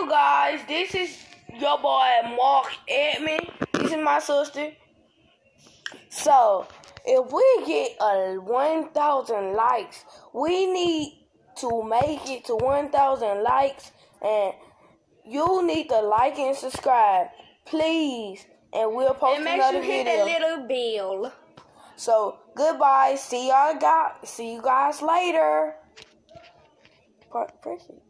guys, this is your boy Mark Edmond. This is my sister. So, if we get 1,000 likes, we need to make it to 1,000 likes, and you need to like and subscribe, please. And we'll post another video. And make sure you hit that little bell. So, goodbye. See you guys later. Press it.